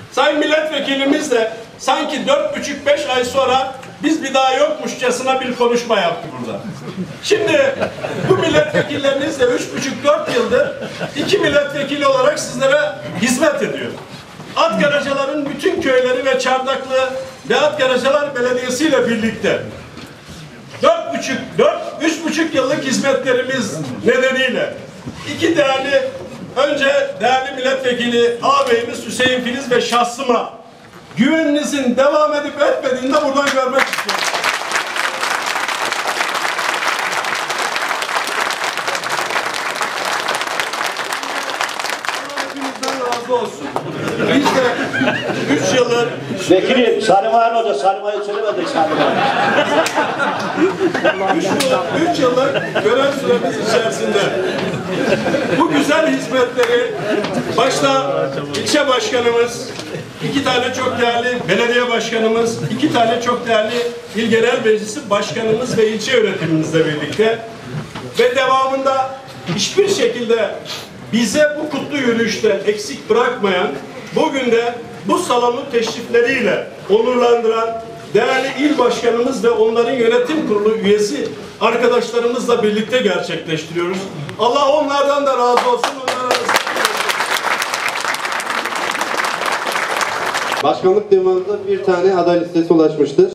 Sayın Milletvekilimiz de sanki 4,5-5 ay sonra biz bir daha yokmuşçasına bir konuşma yaptı burada. Şimdi bu milletvekilleriniz de 3,5-4 yıldır 2 milletvekili olarak sizlere hizmet ediyor. Atgaracaların bütün köyleri ve Çardaklı ve Atgaracalar Belediyesi ile birlikte 3,5 yıllık hizmetlerimiz nedeniyle önce değerli milletvekili ağabeyimiz Hüseyin Filiz ve şahsıma güveninizin devam edip etmediğini de buradan görmek istiyorum. Hepinizden razı olsun. Biz de 3 yıldır... Vekilim, Salim Ağa'nın hoca, Salim Ağa'yı söylemedik Salim Ağa. 3 yıllık görev süremiz içerisinde bu güzel hizmetleri başta ilçe başkanımız, 2 tane çok değerli belediye başkanımız, 2 tane çok değerli İl Genel Meclisi başkanımız ve ilçe yönetimimizle birlikte ve devamında hiçbir şekilde bize bu kutlu yürüyüşte eksik bırakmayan, bugün de bu salonu teşrifleriyle onurlandıran değerli il başkanımız ve onların yönetim kurulu üyesi arkadaşlarımızla birlikte gerçekleştiriyoruz. Allah onlardan da razı olsun. Başkanlık divanında bir tane aday listesi ulaşmıştır.